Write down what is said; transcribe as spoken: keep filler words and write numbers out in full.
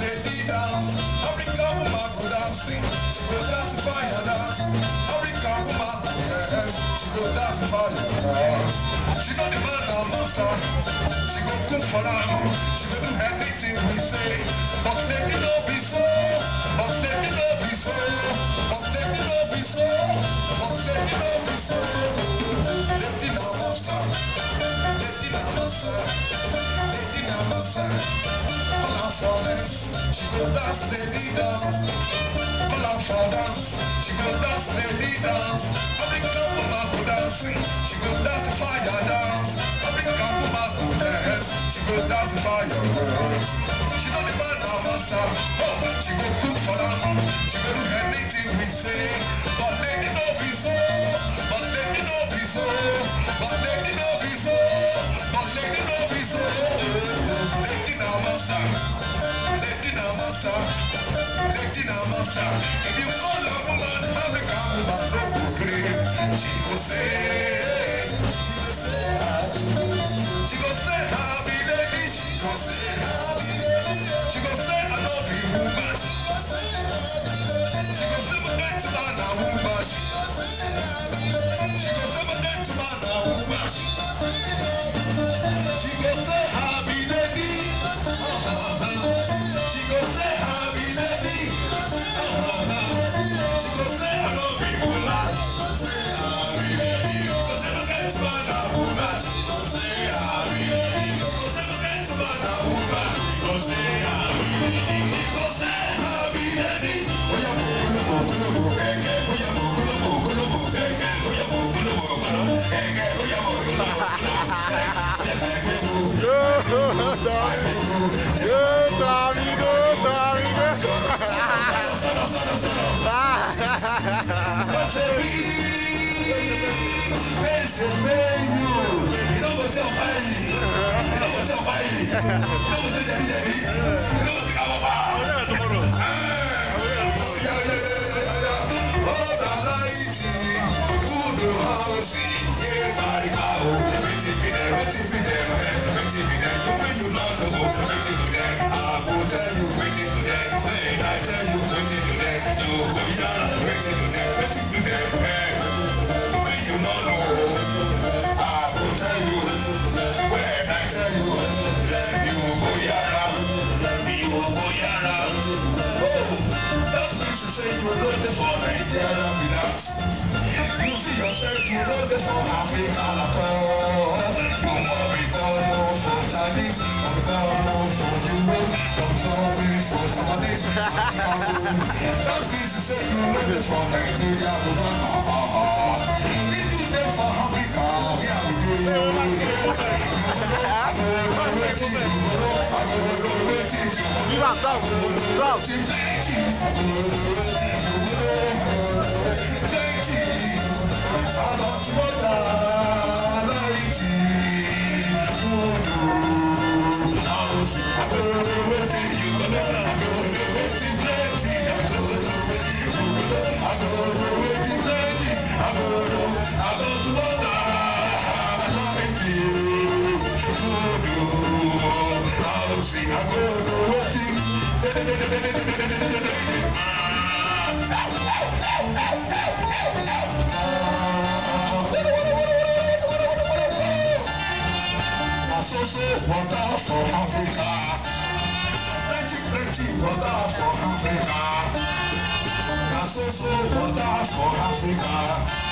steady down. Africa woman go dancing, she go dance fire down. Africa woman go dance, she go dance fire down. She know the man now master, she go cook for them, she go do anything we say. But steady no be so, but steady no be so, but steady no be so, but steady no be so. Steady now master, steady now master, steady now master. All I'm for them, she go dance steady down. All I'm for them, she go dance steady down. Africa woman go dancing, she go dance fire down. Africa woman go dance, she go dance fire down. She know the man now master, oh, she go cook for them, she go do anything we say. But lady no be so, but lady no be so, but lady no be so, but lady no be so. Lady now master, lady now master, lady now master. If you call a woman Africa woman no go gree, she go say, she go say happy lady, she go say happy lady, she go say I no be woman, she go say my neck to man a woman, she go say my neck to man a woman, she go say happy lady, she go say happy lady, she go say I no be woman, she go say happy lady, she go say my neck to man a woman, she go say happy lady, she go say my neck to man a woman, she go say happy lady, she go say happy lady. Oya mo kulu mo kulu mo keke, oya mo kulu mo kulu mo keke, oya mo kulu mo kulu mo keke, oya mo kulu mo kulu mo keke. Yo, amigo, amigo. Water for Africa, plenty, plenty water for Africa. That's also water for Africa.